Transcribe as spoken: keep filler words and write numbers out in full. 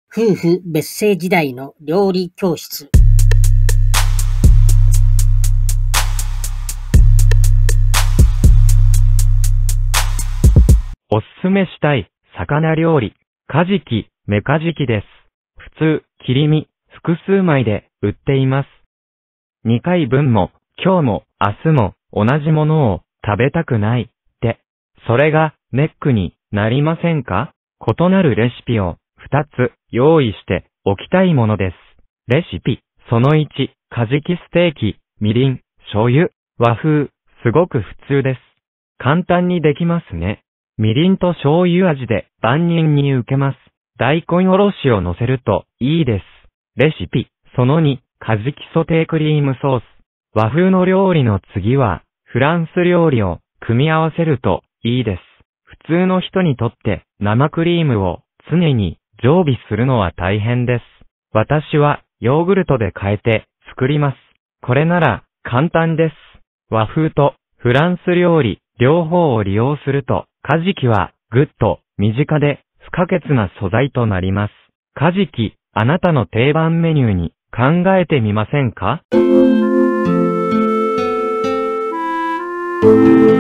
夫婦別姓時代の料理教室。 おすすめしたい魚料理、カジキ、メカジキです。普通、切り身、複数枚で売っています。にかいぶんも、今日も、明日も、同じものを食べたくないって、それがネックになりませんか？異なるレシピをふたつ用意しておきたいものです。レシピ、そのいち、カジキステーキ、みりん、醤油、和風、すごく普通です。簡単にできますね。みりんと醤油味で万人に受けます。大根おろしを乗せるといいです。レシピ、そのに、カジキソテークリームソース。和風の料理の次は、フランス料理を組み合わせるといいです。普通の人にとって生クリームを常に常備するのは大変です。私はヨーグルトで変えて作ります。これなら簡単です。和風とフランス料理両方を利用すると、カジキはぐっと身近で不可欠な素材となります。カジキ、あなたの定番メニューに考えてみませんか？